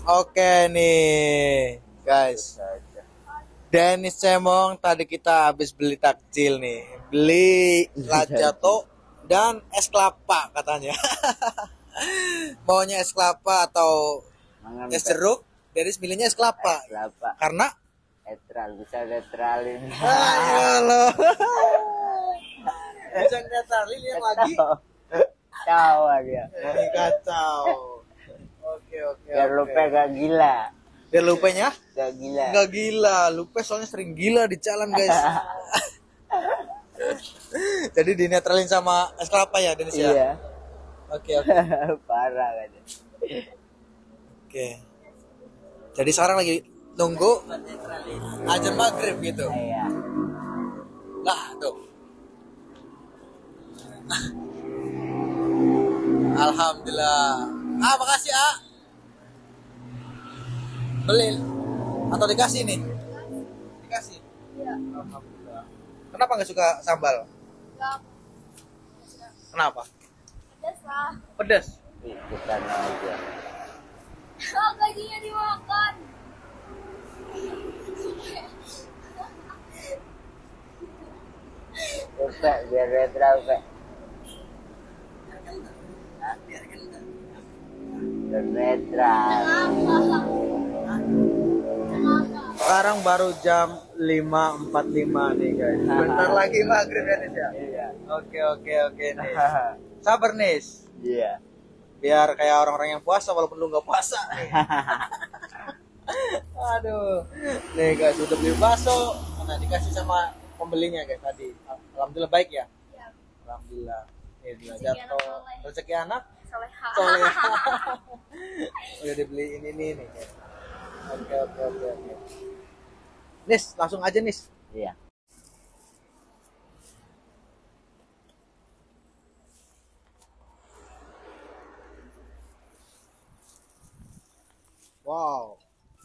Oke nih, guys. Dennis Cemong tadi kita habis beli takjil nih. Beli lajato dan es kelapa katanya. Maunya es kelapa atau es jeruk? Dennis milihnya es kelapa. Karena netral, bisa netralin. ayolah. Bisa netralin yang lagi. Kacau dia. Ini kacau. Oke. Biar lupa gak gila. Biar lupenya Gak gila. nggak gila. Lupa soalnya sering gila di jalan, guys. Jadi dinetralin sama es kelapa ya, Dennis ya? Iya. Oke. Parah kan. Oke. Jadi sekarang lagi nunggu azan maghrib gitu. Iya. Lah, tuh. Alhamdulillah. Makasih, Beli atau dikasih nih? Dikasih. Iya. Alhamdulillah. Kenapa nggak suka sambal? Enggak. Kenapa? Pedas lah. Pedas. Ikutan aja. Kok gajinya dimakan? Lupa biar netral, Pak. Biar netral. Sekarang baru jam 5.45 nih, guys. Bentar lagi maghrib ya, Nis ya? Iya. Oke, Nis. Sabar, Nis. Iya. Biar kayak orang-orang yang puasa walaupun lu nggak puasa nih. Aduh. Nih, guys, udah beli bakso. Nah, dikasih sama pembelinya, guys, tadi. Alhamdulillah baik ya? Iya. Alhamdulillah. Nih, dia Rezeki jatuh. anak soleh. Rezeki anak Soleha. soleh. Udah dibeliin ini nih. Oke. Nis, langsung aja, Nis. Iya. Wow.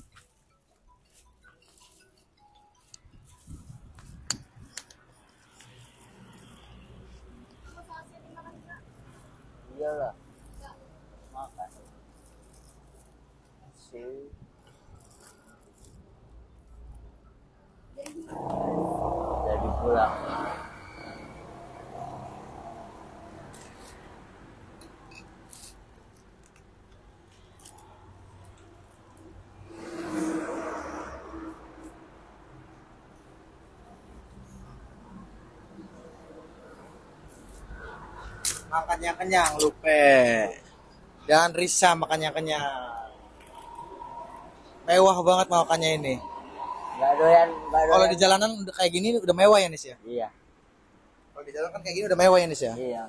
Iyalah. Makan. Sih. Jadi pulang. Makannya kenyang, Lupe. Dan Risa makannya kenyang. Mewah banget makannya ini. Gak doyan. Kalau di jalanan udah kayak gini udah mewah ya, Nis ya? Iya. Kalau di jalan kan kayak gini udah mewah ya, Nis ya? Iya.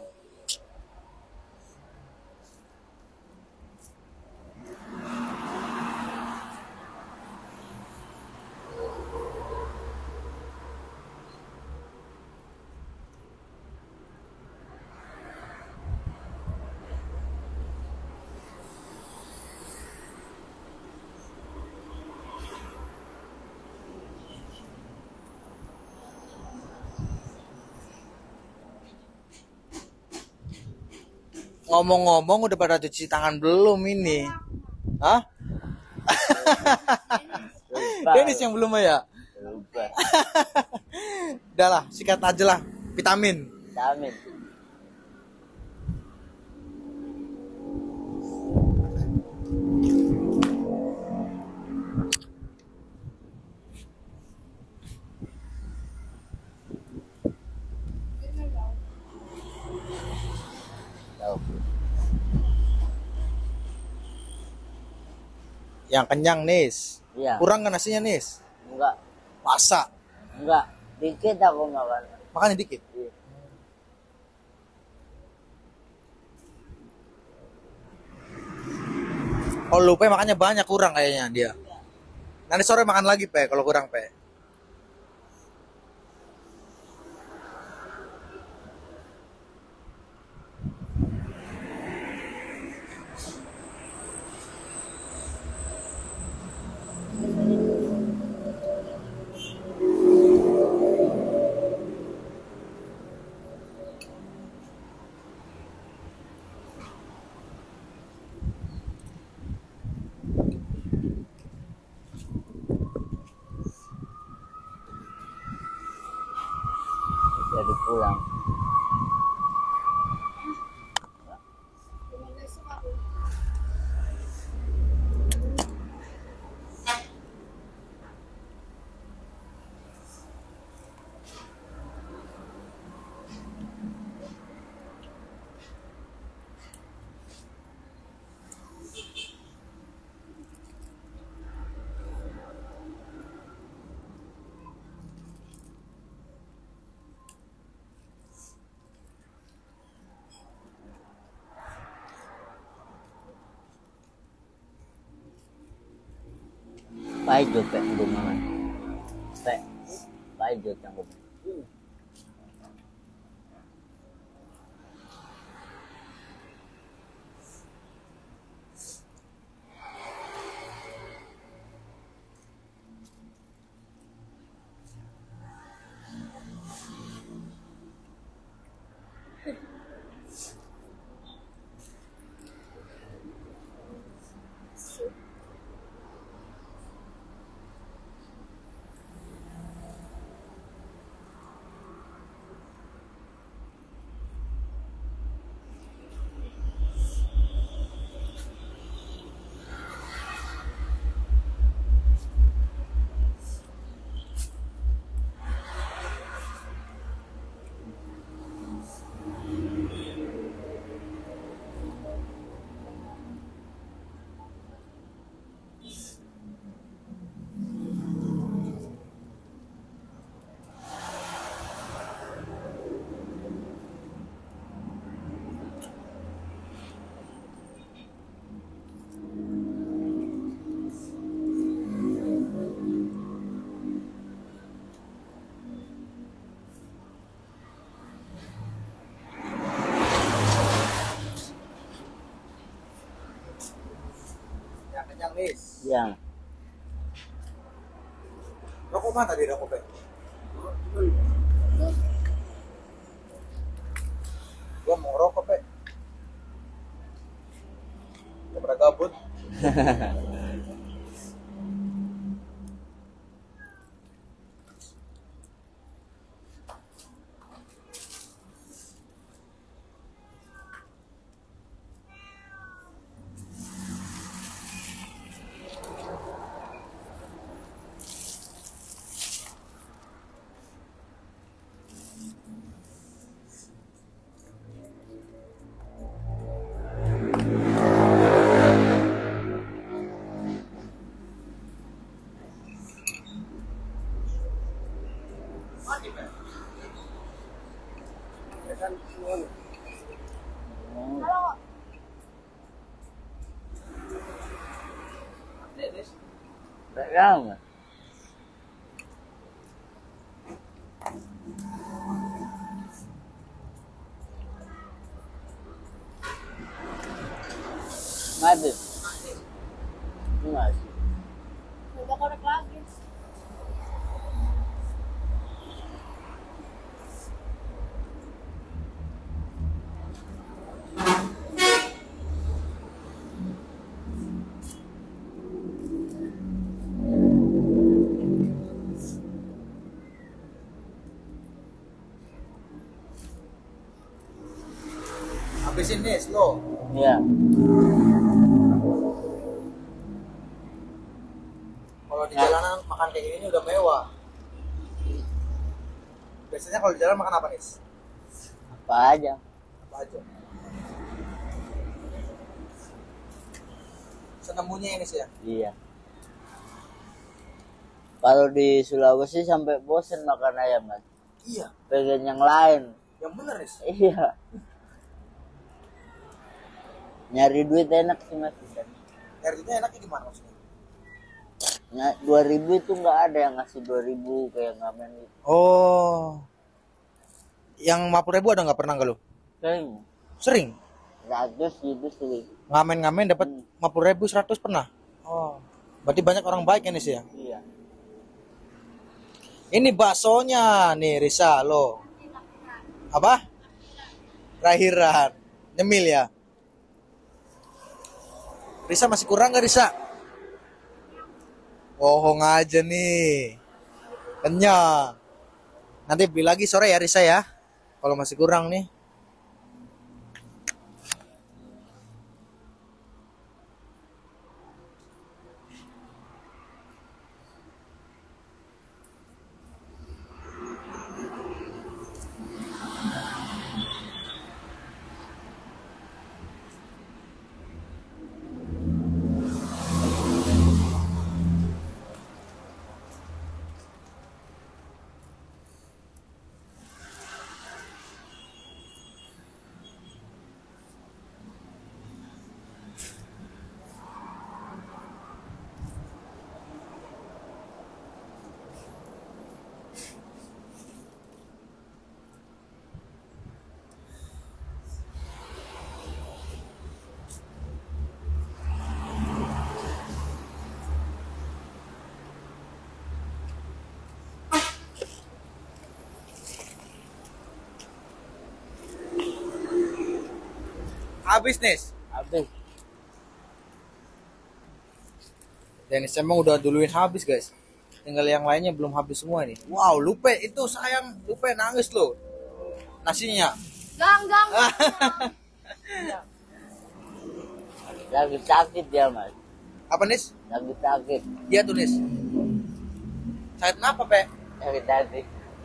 Ngomong-ngomong udah pada cuci tangan belum ini? Hah? Lupa. Dennis yang belum ya? Lupa. Udah lah, sikat aja lah. Vitamin. Vitamin. Tahu. Yang kenyang, Nis. Iya. Kurang kan nasinya, Nis? Enggak. Masa? Enggak. Dikit aku makan. Makannya dikit. Iya. Kalau lupa makannya banyak, kurang kayaknya dia. Nanti sore makan lagi, Pe, kalau kurang, Pe. Pahijut pe gumangan. Pe. Pahijut yang gumangan. Yang kenyang nih. Yang. Rokok mana tadi rokok Pe? Gua mau rokok Pe. Daripada gabut. Mati Pe. Ya kan, Halo. Yang. Mati. Masih. Udah korek lagi. habisin nih slow. Iya. Kalau di jalanan makan kayak gini udah mewah. Biasanya kalau di jalan makan apa nih? Apa aja? Apa aja? Senemunya ini sih ya. Iya. Kalau di Sulawesi sampai bosen makan ayam, Mas. Iya. Pengen yang lain. Yang bener nih. Iya. Nyari duit enak sih, Mas. Nyarinya enaknya gimana maksudnya? 2000 itu nggak ada yang ngasih 2000 kayak ngamen gitu. Oh. Yang 50.000 ada nggak pernah nggak lu? Kayaknya Sering. 100 gitu sih. Ngamen-ngamen dapat 50.000 100 pernah. Oh. Berarti banyak orang baik ini sih ya. Iya. Ini baksonya nih Risa lo. Apa? Rahiran. Nyemil ya. Risa masih kurang nggak Risa? Bohong aja nih. Kenyang. Nanti beli lagi sore ya Risa ya. Kalau masih kurang nih. Habis nih. Habis. Dennis emang udah duluin habis guys. Tinggal yang lainnya belum habis semua nih. Wow, Lupe itu sayang, Lupe nangis loh. Nasinya. Gang. Lagi sakit dia, Mas. Apa Nis? Lagi sakit. Dia tuh Nis. Sakit kenapa, Pe? Sakit hati.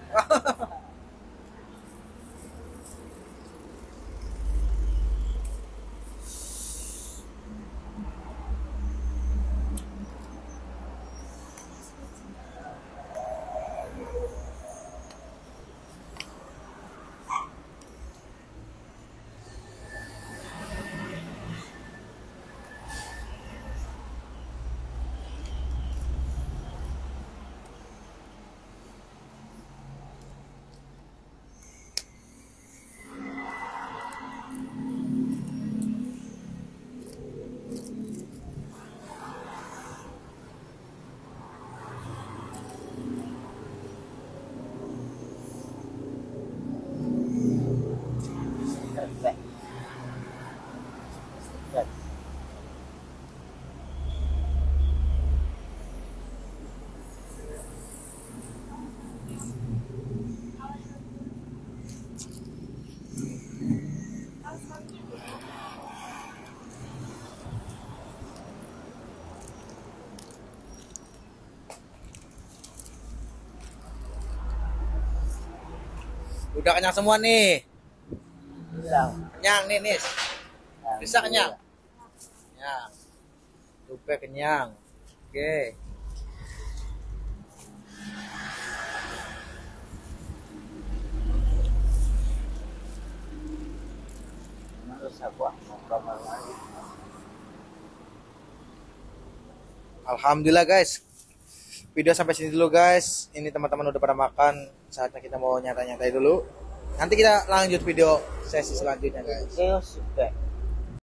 Udah kenyang semua nih. Bilang. Kenyang nih, Nis. Bisa kenyang? Kenyang. Lupe kenyang. Oke. Terus aku mau kamar lagi. Alhamdulillah guys. Video sampai sini dulu guys. Ini teman-teman udah pada makan. Saatnya kita mau nyantai-nyantai dulu. Nanti kita lanjut video sesi selanjutnya guys. Chaos,